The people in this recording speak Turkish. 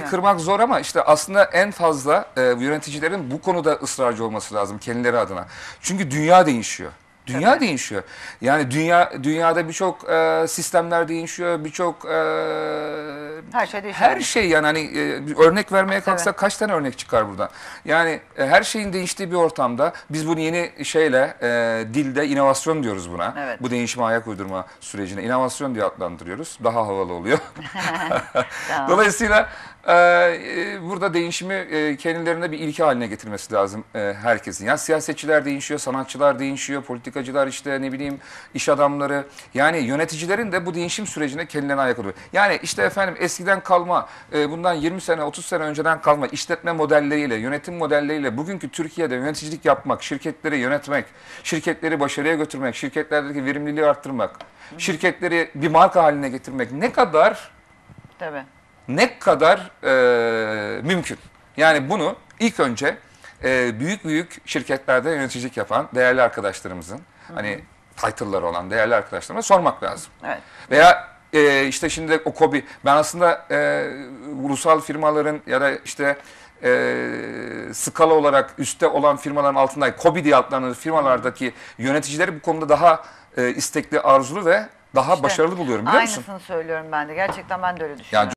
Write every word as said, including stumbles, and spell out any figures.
evet. kırmak zor ama işte aslında en fazla e, yöneticilerin bu konuda ısrarcı olması lazım kendileri adına. Çünkü dünya değişiyor. Dünya Tabii. değişiyor. Yani dünya dünyada birçok e, sistemler değişiyor, birçok e, her şey değişiyor. Her şey yani hani e, örnek vermeye kalksak Tabii. kaç tane örnek çıkar buradan? Yani e, her şeyin değiştiği bir ortamda biz bunu yeni şeyle e, dilde inovasyon diyoruz buna. Evet. Bu değişime ayak uydurma sürecine inovasyon diye adlandırıyoruz. Daha havalı oluyor. Tamam. Dolayısıyla e, burada değişimi e, kendilerine bir ilke haline getirmesi lazım e, herkesin. Yani siyasetçiler değişiyor, sanatçılar değişiyor, politikacılar işte ne bileyim iş adamları. Yani yöneticilerin de bu değişim sürecine kendilerine ayak uyduruyor. Yani işte efendim eskiden kalma, e, bundan yirmi sene, otuz sene önceden kalma işletme modelleriyle, yönetim modelleriyle bugünkü Türkiye'de yöneticilik yapmak, şirketleri yönetmek, şirketleri başarıya götürmek, şirketlerdeki verimliliği arttırmak, Hı. şirketleri bir marka haline getirmek ne kadar Tabii. ne kadar e, mümkün. Yani bunu ilk önce e, büyük büyük şirketlerde yöneticilik yapan değerli arkadaşlarımızın, Hı. hani title'ları olan değerli arkadaşlarıma sormak lazım. Evet. Veya e, işte şimdi o KOBİ, ben aslında e, ulusal firmaların ya da işte e, skala olarak üstte olan firmaların altında KOBİ diye adlandırılan firmalardaki yöneticileri bu konuda daha e, istekli, arzulu ve daha işte, başarılı buluyorum biliyor musun? Aynısını söylüyorum ben de. Gerçekten ben de öyle düşünüyorum. Yani